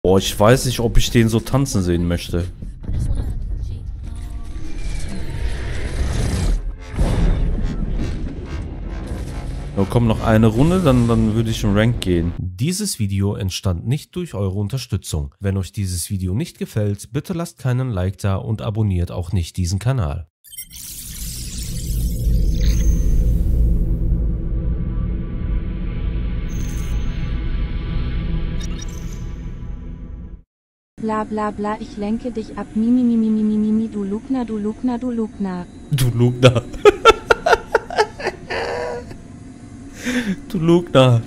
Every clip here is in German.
Boah, ich weiß nicht, ob ich den so tanzen sehen möchte. So, komm, noch eine Runde, dann würde ich im Rank gehen. Dieses Video entstand nicht durch eure Unterstützung. Wenn euch dieses Video nicht gefällt, bitte lasst keinen Like da und abonniert auch nicht diesen Kanal. Bla bla bla, ich lenke dich ab, mimi mimi mimi mimi, du Lugner, du Lugner, du Lugner. Du Lugner. Du Lugner.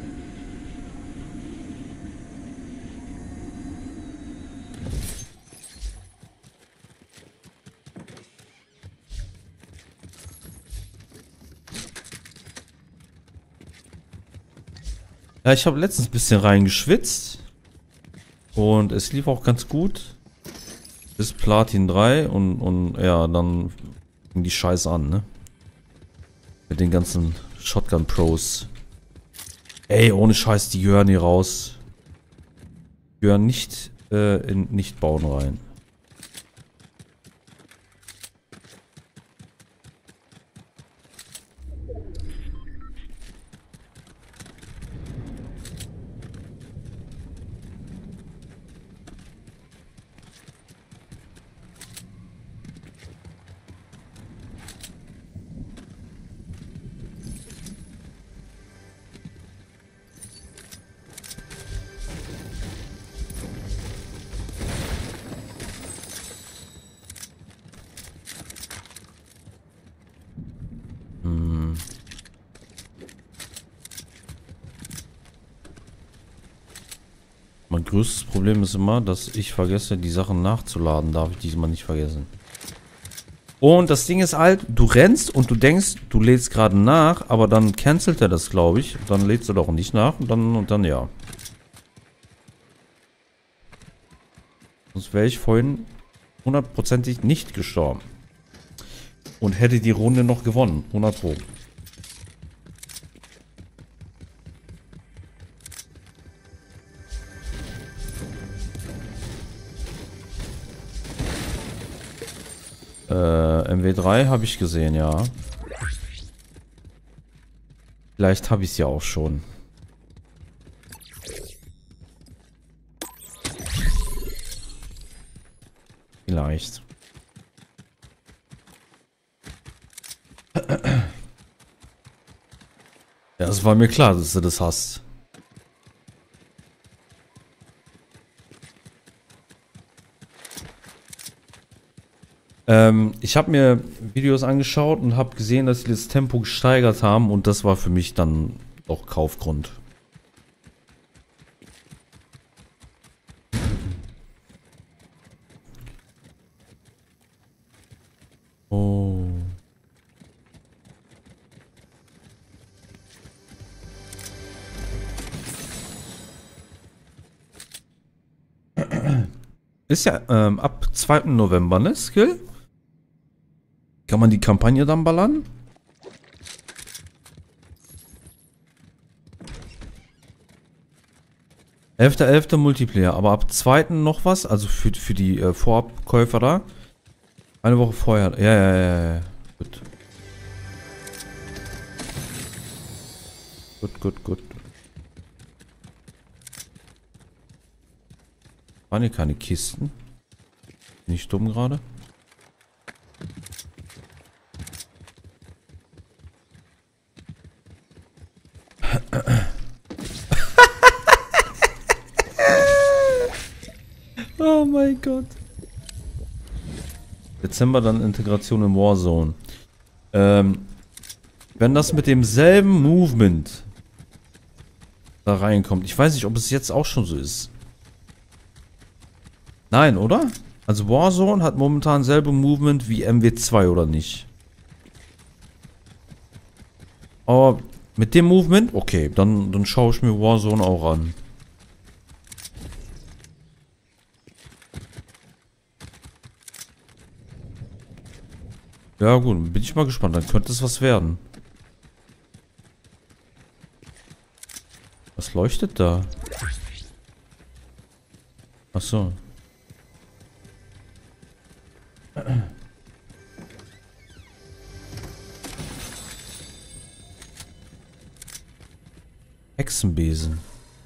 Ja, ich habe letztens ein bisschen reingeschwitzt. Und es lief auch ganz gut. Bis Platin 3 und ja, dann ging die Scheiße an, ne? Mit den ganzen Shotgun Pros. Ey, ohne Scheiß, die gehören hier raus. Die gehören nicht in Nicht-Bauen rein. Mein größtes Problem ist immer, dass ich vergesse, die Sachen nachzuladen. Darf ich diesmal nicht vergessen. Und das Ding ist halt, du rennst und du denkst, du lädst gerade nach, aber dann cancelt er das, glaube ich. Dann lädst du doch nicht nach und dann ja. Sonst wäre ich vorhin hundertprozentig nicht gestorben. Und hätte die Runde noch gewonnen. 100 Pro. MW3 habe ich gesehen, ja. Vielleicht habe ich es ja auch schon. Vielleicht. Ja, es war mir klar, dass du das hast. Ich habe mir Videos angeschaut und habe gesehen, dass sie das Tempo gesteigert haben und das war für mich dann auch Kaufgrund. Oh. Ist ja ab 2. November, ne, Skill? Kann man die Kampagne dann ballern? Elfter Multiplayer, aber ab 2. noch was? Also für die Vorabkäufer da? Eine Woche vorher. Ja. Gut. Gut. Waren hier keine Kisten? Bin ich dumm gerade? Oh mein Gott. Dezember dann Integration im Warzone. Wenn das mit demselben Movement da reinkommt. Ich weiß nicht, ob es jetzt auch schon so ist. Nein, oder? Also Warzone hat momentan selbe Movement wie MW2 oder nicht? Aber mit dem Movement? Okay, dann schaue ich mir Warzone auch an. Ja gut, bin ich mal gespannt. Dann könnte es was werden. Was leuchtet da? Ach so. Hexenbesen.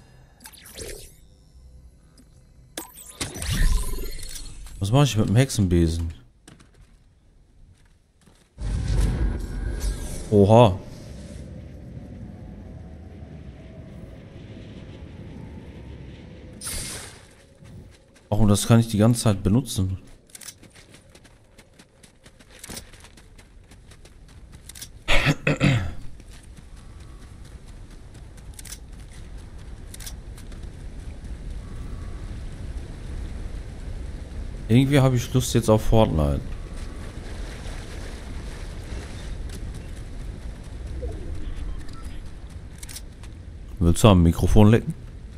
Was mache ich mit dem Hexenbesen? Oha. Ach, und das kann ich die ganze Zeit benutzen. Irgendwie habe ich Lust jetzt auf Fortnite. Willst du am Mikrofon lecken?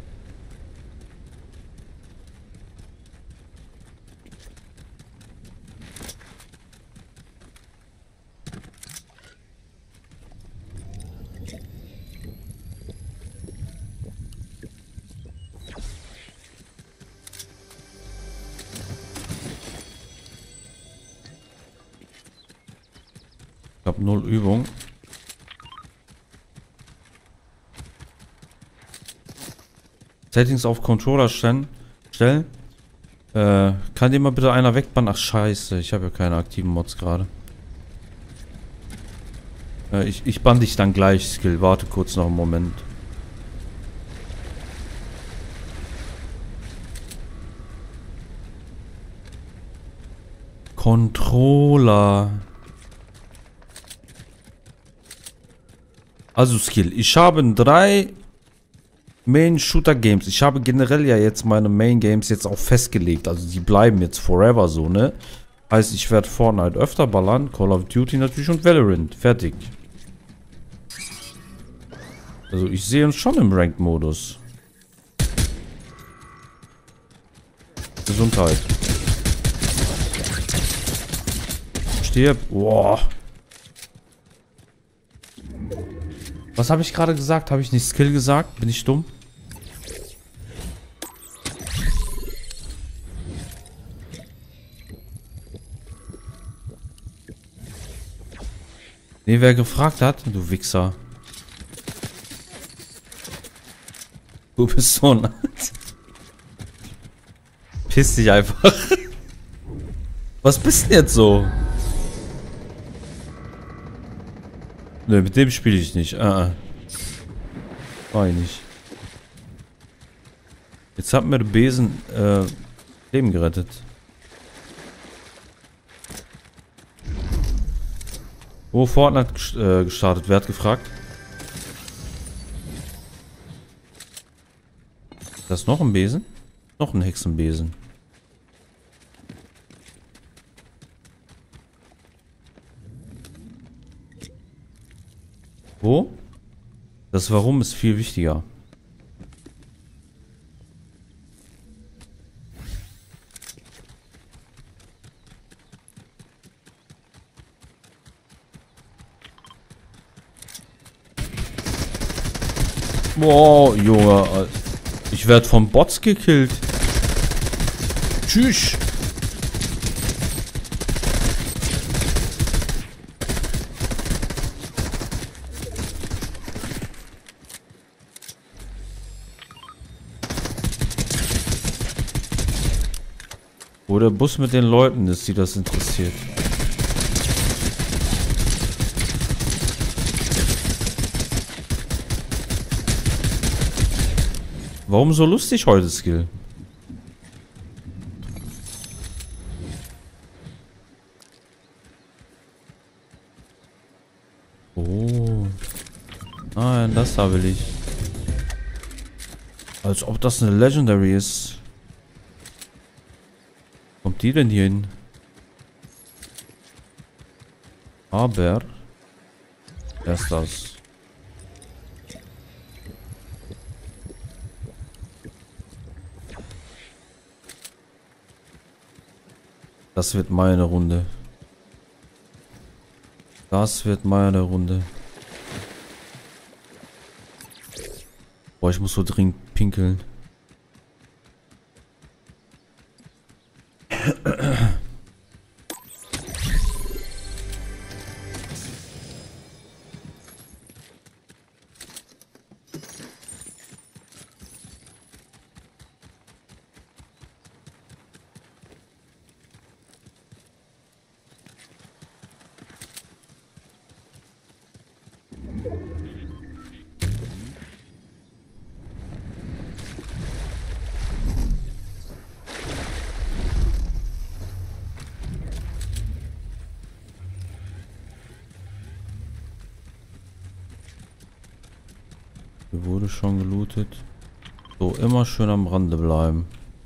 Ich habe 0 Übung. Settings auf Controller stellen. Kann dir mal bitte einer wegbannen? Ach scheiße, ich habe ja keine aktiven Mods gerade. Ich bann dich dann gleich, Skill. Warte kurz noch einen Moment. Controller. Also Skill. Ich habe 3 Main-Shooter-Games. Ich habe generell ja jetzt meine Main-Games jetzt auch festgelegt. Also die bleiben jetzt forever so, ne? Heißt, ich werde Fortnite öfter ballern. Call of Duty natürlich und Valorant. Fertig. Also ich sehe uns schon im Ranked-Modus. Gesundheit. Stirb. Boah. Was habe ich gerade gesagt? Habe ich nicht Skill gesagt? Bin ich dumm? Nee, wer gefragt hat, du Wichser. Du bist so ein... Piss dich einfach. Was bist denn jetzt so? Ne, mit dem spiele ich nicht. War ich nicht. Jetzt hat mir der Besen Leben gerettet. Wo Fortnite gestartet? Wer hat gefragt? Das ist noch ein Besen? Noch ein Hexenbesen. Wo? Das Warum ist viel wichtiger. Boah, Junge. Ich werde von Bots gekillt. Tschüss. Wo der Bus mit den Leuten ist, die das interessiert. Warum so lustig heute, Skill? Oh. Nein, das da will ich. Als ob das eine Legendary ist. Kommt die denn hier hin? Aber. Wer ist das? Das wird meine Runde. Das wird meine Runde. Boah, ich muss so dringend pinkeln. Hier wurde schon gelootet. So, immer schön am Rande bleiben.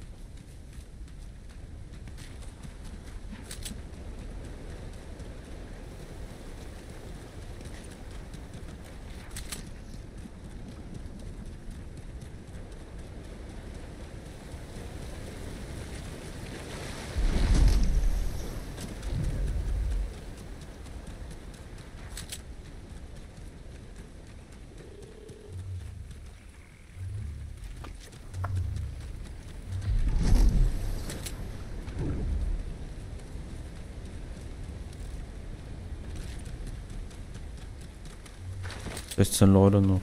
Sechzehn Leute noch.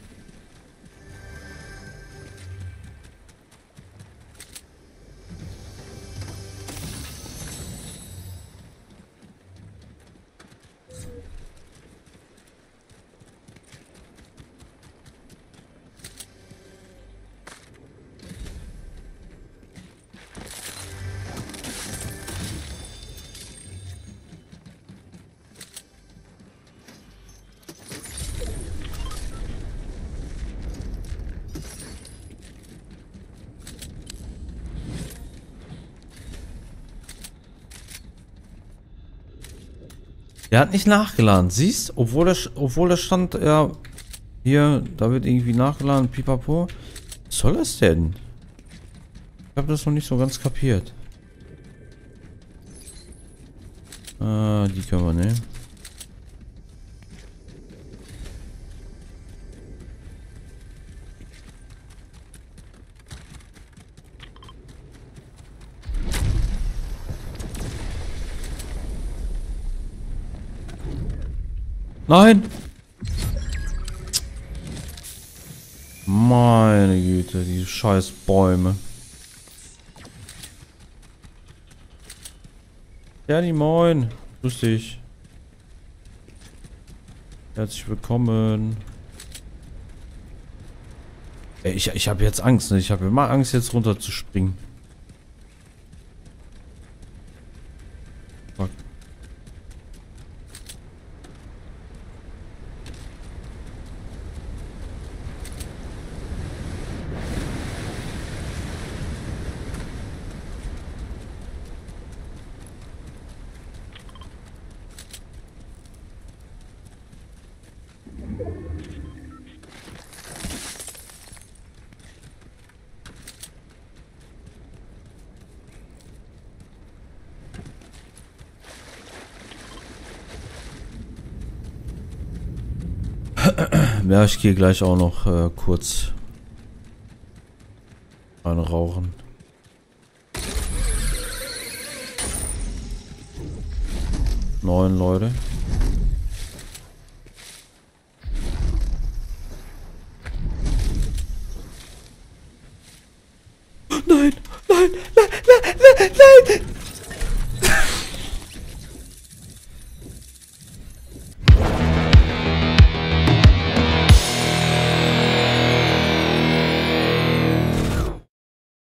Der hat nicht nachgeladen, siehst? Obwohl der stand, ja, hier, da wird irgendwie nachgeladen, pipapo. Was soll das denn? Ich habe das noch nicht so ganz kapiert. Die können wir nehmen. Nein! Meine Güte, die scheiß Bäume. Danny, moin. Grüß dich. Herzlich willkommen. Ey, ich habe jetzt Angst, ne? Ich habe immer Angst, jetzt runter zu springen. Fuck. Ja, ich gehe gleich auch noch kurz eine rauchen. Neun Leute. Nein, nein, nein, nein, nein, nein,